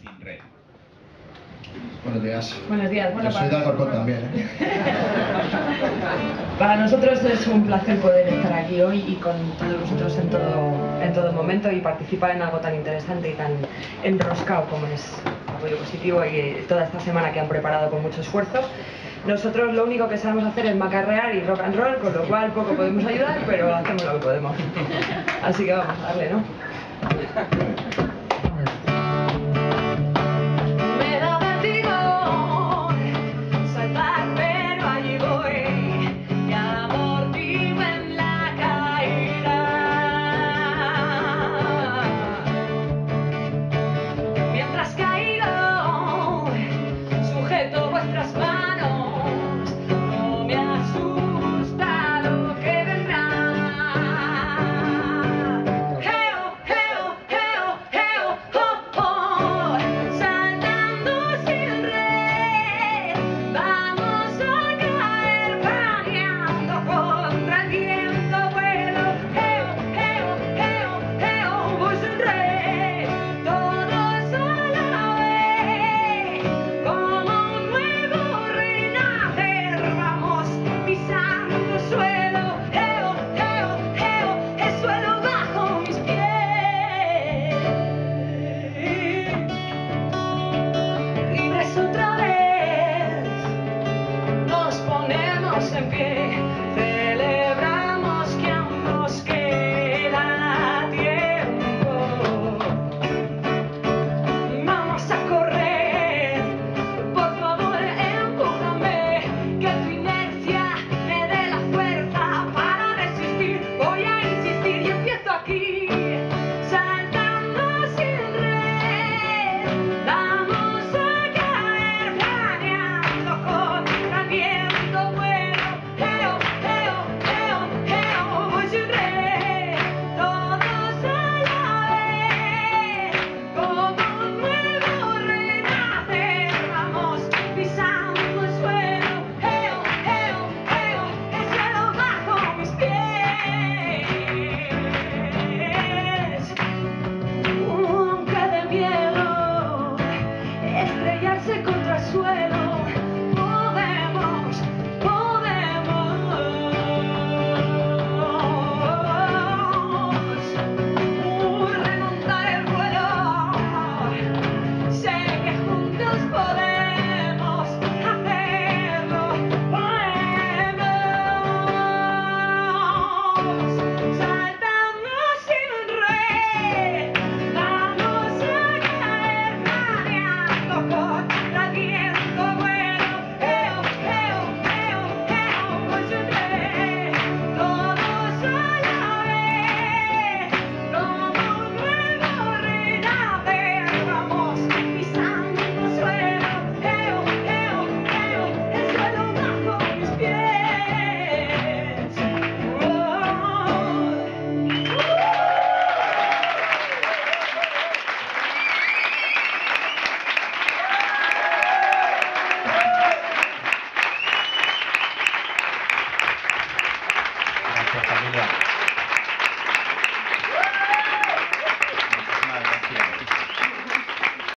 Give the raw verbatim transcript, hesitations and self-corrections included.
sin red. Buenos días. Buenos días. Bueno, Yo soy de Alcorcón también, ¿eh? Para nosotros es un placer poder estar aquí hoy y con todos vosotros en todo, en todo momento y participar en algo tan interesante y tan enroscado como es Apoyo Positivo y toda esta semana que han preparado con mucho esfuerzo. Nosotros lo único que sabemos hacer es macarrear y rock and roll, con lo cual poco podemos ayudar, pero hacemos lo que podemos. Así que vamos a darle, ¿no?